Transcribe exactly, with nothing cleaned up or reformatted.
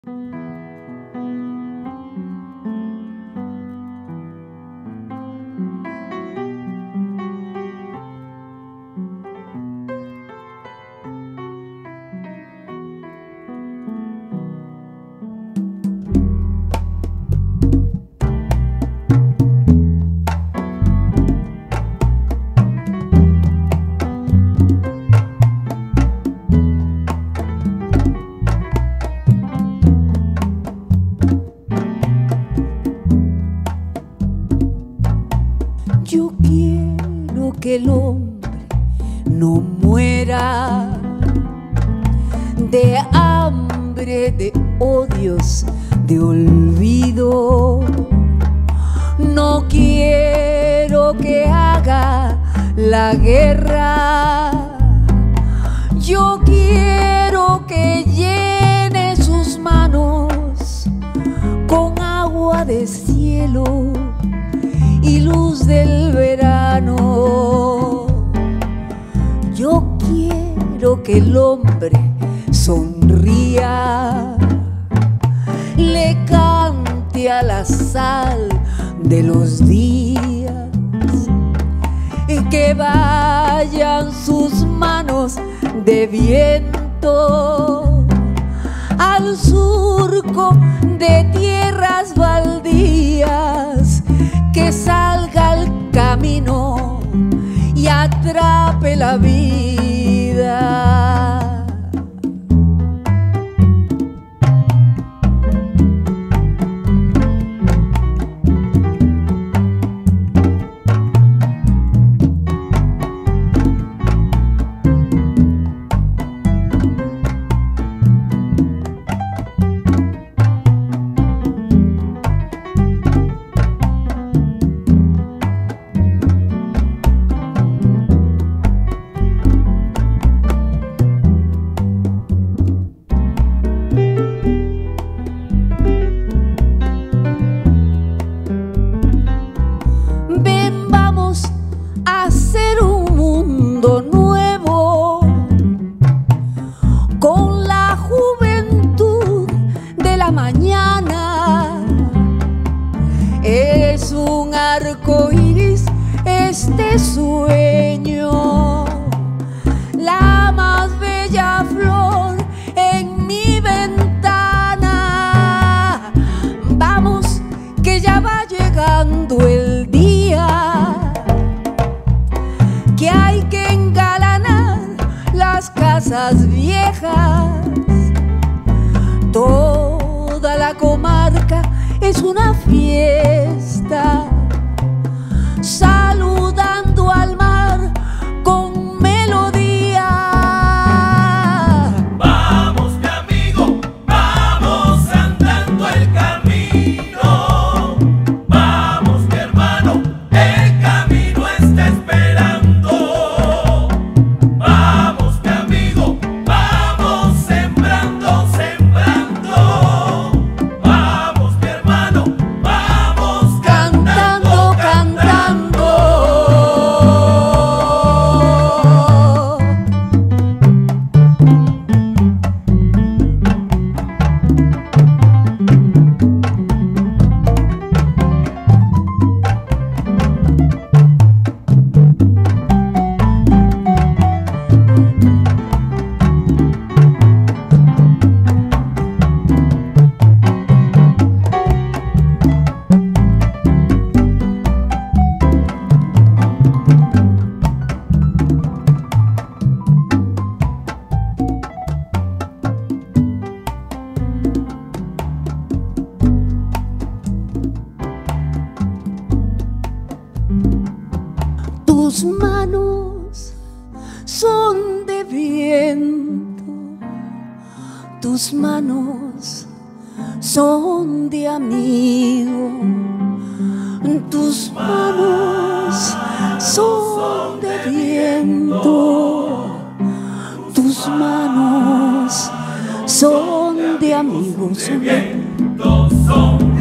Yo quiero que el hombre no muera de hambre, de odios, de olvido. No quiero que haga la guerra. Yo quiero que llene sus manos con agua de cielo y luz del verano. Yo quiero que el hombre sonría, le cante a la sal de los días, y que vayan sus manos de viento al surco de tierras baldías, que salga al camino y atrape la vida. Mañana es un arco iris este sueño, la más bella flor en mi ventana. Vamos, que ya va llegando el día, que hay que engalanar las casas viejas. Toda la comarca es una fiesta, saludando al mar con melodía. Vamos, mi amigo, vamos andando el camino. Vamos, mi hermano, el camino está esperando. Vamos, mi amigo, vamos sembrando, sembrando. Vamos, mi hermano, vamos cantando, cantando. Tus manos son de viento, tus manos son de amigo, tus manos son de viento, tus manos son de amigos, De viento son